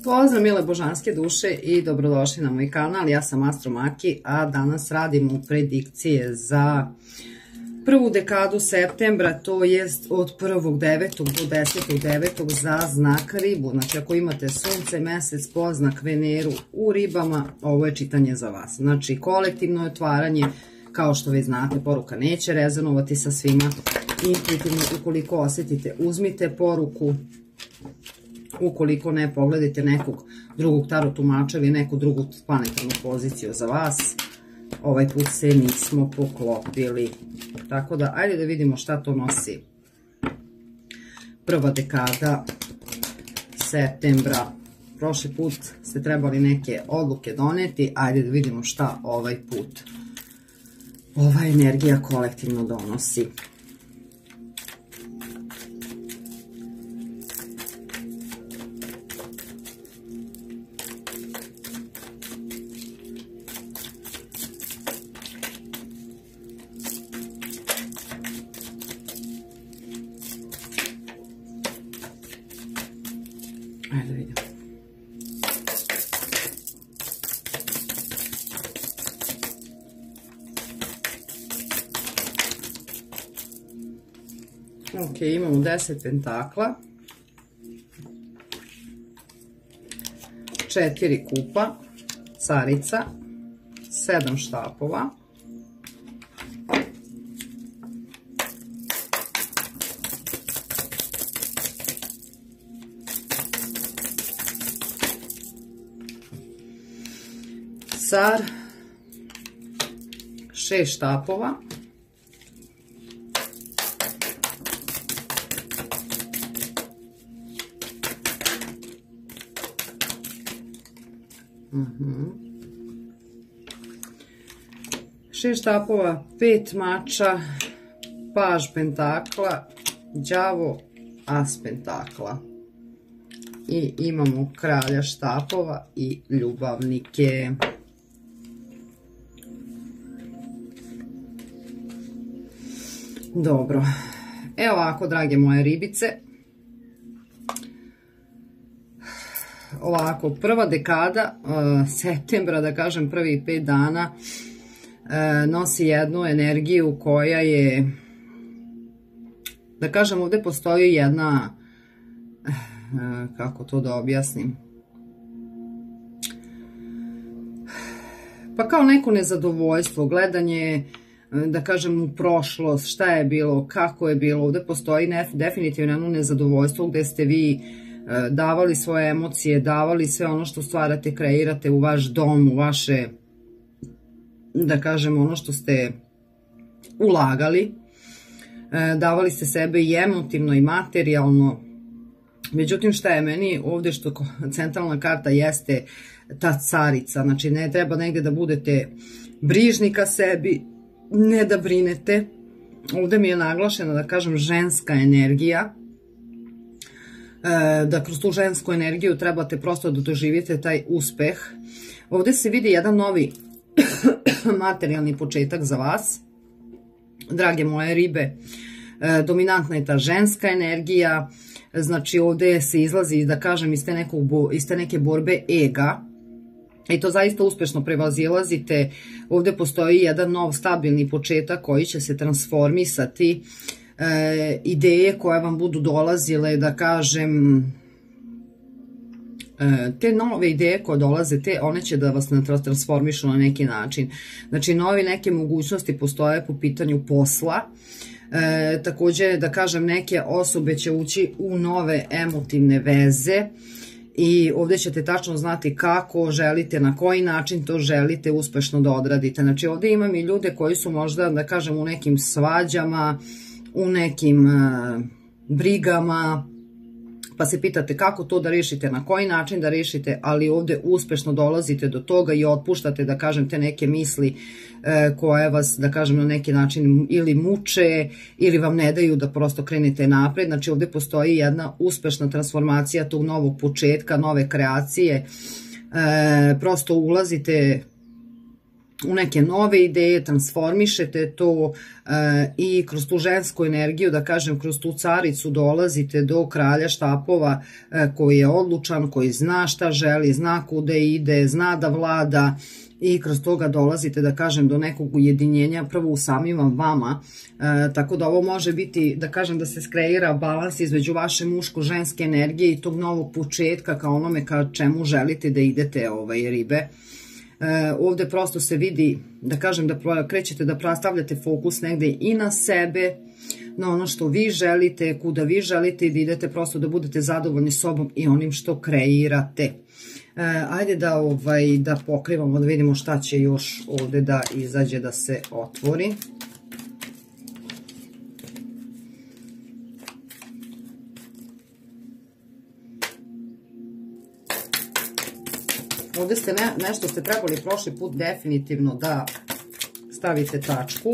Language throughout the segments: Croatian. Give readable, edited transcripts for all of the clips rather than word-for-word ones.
Pozdrav mile božanske duše i dobrodošli na moj kanal, ja sam Astro Maki, a danas radimo predikcije za prvu dekadu septembra, to jest od 1.9. do 10.9. za znak ribu. Znači ako imate sunce, mesec, poznak, Veneru u ribama, ovo je čitanje za vas. Znači kolektivno otvaranje, kao što vi znate, poruka neće rezonovati sa svima. Intuitivno, ukoliko osjetite, uzmite poruku. Ukoliko ne, pogledajte nekog drugog tarot tumača ili neku drugu planetarnu poziciju za vas. Ovaj put se nismo poklopili. Tako da, ajde da vidimo šta to nosi prva dekada septembra. Prošli put ste trebali neke odluke doneti. Ajde da vidimo šta ovaj put ova energija kolektivno donosi. Ajde vidimo. Ok, imamo 10 pentakla, 4 kupa, carica, 7 štapova, car, 6 štapova, šest štapova, 5 mača, paž pentakla, đavo, as pentakla. I imamo kralja štapova i ljubavnike. Dobro. Evo ovako, drage moje ribice. Ovako, prva dekada septembra, da kažem prvih 5 dana, nosi jednu energiju koja je, da kažem, ovdje postoji jedna, kako to da objasnim, pa kao neko nezadovoljstvo, gledanje, da kažem, u prošlost, šta je bilo, kako je bilo. Ovdje postoji definitivno jedno nezadovoljstvo gdje ste vi davali svoje emocije, davali sve ono što stvarate, kreirate u vaš dom, u vaše, da kažem, ono što ste ulagali, davali ste sebe i emotivno i materijalno. Međutim, šta je meni ovdje što centralna karta jeste ta carica, znači ne treba negdje da budete brižni ka sebi, ne da brinete. Ovdje mi je naglašena, da kažem, ženska energija, da kroz tu žensku energiju trebate prosto da doživite taj uspeh. Ovdje se vidi jedan novi materijalni početak za vas, drage moje ribe. Dominantna je ta ženska energija, znači ovdje se izlazi, da kažem, iz te neke borbe ega i to zaista uspešno prevazilazite. Ovdje postoji jedan nov stabilni početak koji će se transformisati. Ideje koje vam budu dolazile, da kažem, te nove ideje koje dolaze, one će da vas transformišu na neki način. Znači nove neke mogućnosti postoje po pitanju posla. Također, da kažem, neke osobe će ući u nove emotivne veze i ovdje ćete tačno znati kako želite, na koji način to želite uspešno da odradite. Znači ovdje imam i ljude koji su možda, da kažem, u nekim svađama, u nekim brigama, pa se pitate kako to da riješite, na koji način da riješite, ali ovdje uspešno dolazite do toga i otpuštate, da kažem, te neke misli koje vas, da kažem, na neki način ili muče ili vam ne daju da prosto krenete napred. Znači ovdje postoji jedna uspešna transformacija tog novog početka, nove kreacije. Prosto ulazite u neke nove ideje, transformišete to i kroz tu žensku energiju, da kažem, kroz tu caricu dolazite do kralja štapova koji je odlučan, koji zna šta želi, zna kuda ide, zna da vlada i kroz toga dolazite, da kažem, do nekog ujedinjenja prvo u samima vama, tako da ovo može biti, da kažem, da se skreira balans između vaše muško-ženske energije i tog novog početka ka onome ka čemu želite da idete, ribe. Ovde prosto se vidi, da kažem, da krećete da prastavljate fokus negde i na sebe, na ono što vi želite, kuda vi želite i da idete prosto da budete zadovoljni sobom i onim što kreirate. Ajde da pokrivamo, da vidimo šta će još ovde da izađe, da se otvori. Ovde ste nešto ste trebali prošli put definitivno da stavite tačku.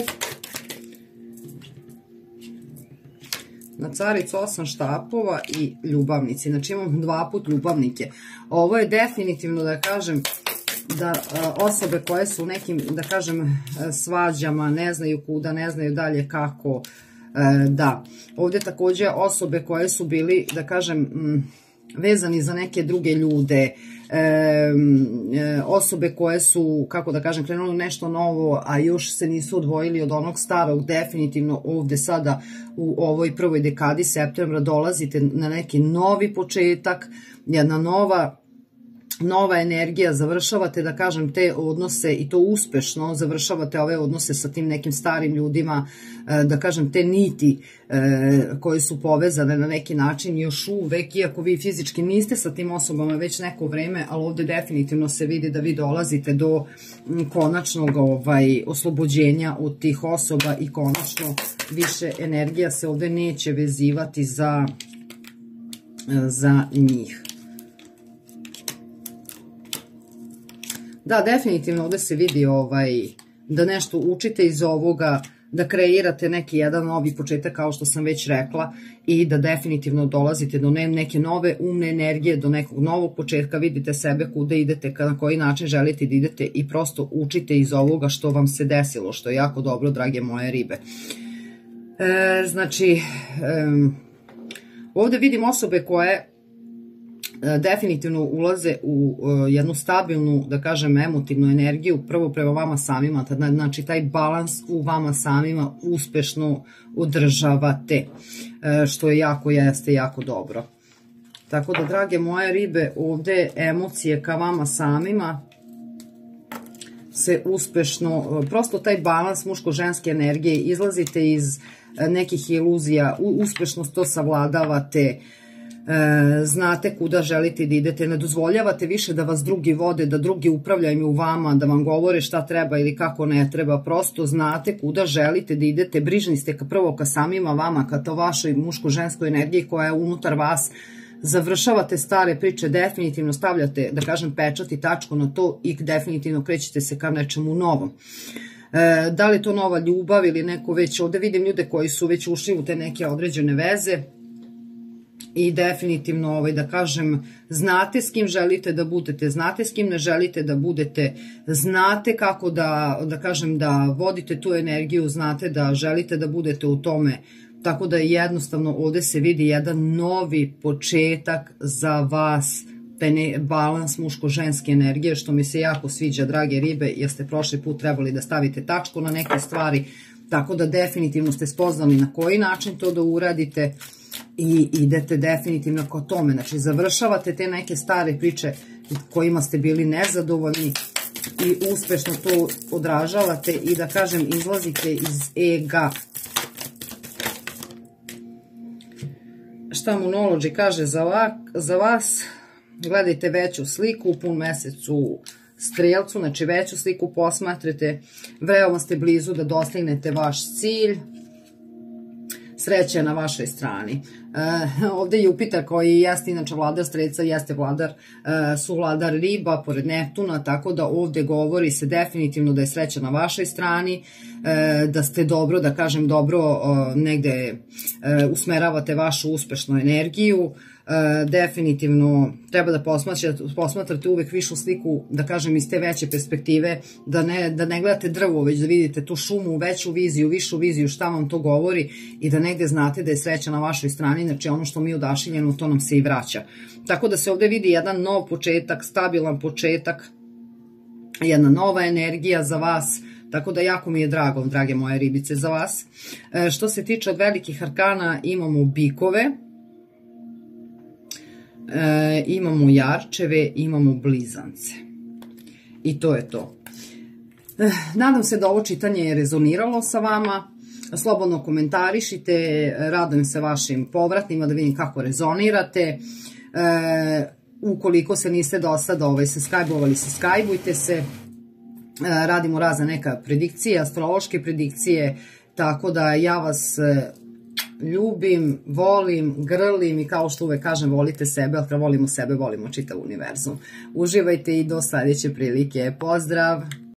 Na caricu 8 štapova i ljubavnici. Znači imam 2 put ljubavnike. Ovo je definitivno, da kažem, da osobe koje su u nekim, da kažem, svađama, ne znaju kuda, ne znaju dalje kako, da. Ovde takođe osobe koje su bili, da kažem, vezani za neke druge ljude, osobe koje su, kako da kažem, krenuli nešto novo, a još se nisu odvojili od onog starog, definitivno ovde sada u ovoj prvoj dekadi septembra dolazite na neki novi početak, jedna nova energija, završavate, da kažem, te odnose i to uspešno, završavate ove odnose sa tim nekim starim ljudima, da kažem, te niti koje su povezane na neki način još uvek, iako vi fizički niste sa tim osobama već neko vreme, ali ovde definitivno se vidi da vi dolazite do konačnog oslobođenja od tih osoba i konačno više energija se ovde neće vezivati za njih. Da, definitivno ovde se vidi da nešto učite iz ovoga, da kreirate neki jedan novi početak, kao što sam već rekla, i da definitivno dolazite do neke nove umne energije, do nekog novog početka, vidite sebe kuda idete, na koji način želite da idete i prosto učite iz ovoga što vam se desilo, što je jako dobro, drage moje ribe. Znači, ovde vidim osobe koje definitivno ulaze u jednu stabilnu, da kažem, emotivnu energiju, prvo prema vama samima, znači taj balans u vama samima uspešno održavate, što je jeste jako dobro. Tako da, drage moje ribe, ovde emocije ka vama samima se uspešno, prosto taj balans muško-ženske energije, izlazite iz nekih iluzija, uspešno to savladavate, znate kuda želite da idete, ne dozvoljavate više da vas drugi vode, da drugi upravljaju u vama, da vam govore šta treba ili kako ne treba, prosto znate kuda želite da idete, brižni ste prvo ka samima vama, ka to vašoj muško-ženskoj energiji koja je unutar vas, završavate stare priče, definitivno stavljate, da kažem, pečat i tačku na to i definitivno krećete se ka nečemu novom. Da li to nova ljubav ili neko već, ovde vidim ljude koji su već ušli u te neke određene veze, i definitivno, da kažem, znate s kim želite da budete, znate s kim ne želite da budete, znate kako da kažem, da vodite tu energiju, znate da želite da budete u tome, tako da jednostavno ovde se vidi jedan novi početak za vas, taj balans muško-ženske energije, što mi se jako sviđa, drage ribe, jer ste prošli put trebali da stavite tačku na neke stvari, tako da definitivno ste spoznali na koji način to da uradite, i idete definitivno ko tome, znači završavate te neke stare priče kojima ste bili nezadovoljni i uspešno to odražavate i, da kažem, izlazite iz ega. Šta Moonology kaže za vas? Gledajte veću sliku, pun mesec u Strelcu, znači veću sliku posmatrate, veoma ste blizu da dostignete vaš cilj, sreća je na vašoj strani. Ovde je Jupiter koji jeste inače vladar Strelca, jeste suvladar riba pored Neptuna, tako da ovde govori se definitivno da je sreća na vašoj strani, da ste dobro, da kažem dobro, negde usmeravate vašu uspešnu energiju. Definitivno treba da posmatrate uvek višu sliku, da kažem iz te veće perspektive, da ne gledate drvo, već da vidite tu šumu, veću viziju, višu viziju, šta vam to govori i da negde znate da je sreća na vašoj strani, znači ono što mi odašiljemo, to nam se i vraća. Tako da se ovde vidi jedan nov početak, stabilan početak, jedna nova energija za vas, tako da jako mi je drago, drage moje ribice, za vas. Što se tiče od velikih arkana, imamo bikove, imamo jarčeve, imamo blizance. I to je to. Nadam se da ovo čitanje je rezoniralo sa vama. Slobodno komentarišite, radujem se vašim povratnima da vidim kako rezonirate. Ukoliko se niste do sada subscribe-ovali, subscribe-ujte se. Radimo razne neka predikcije, astrološke predikcije, tako da ja vas ljubim, volim, grlim i kao što uvek kažem, volite sebe, ali kad volimo sebe, volimo čitav univerzum. Uživajte i do sledeće prilike. Pozdrav!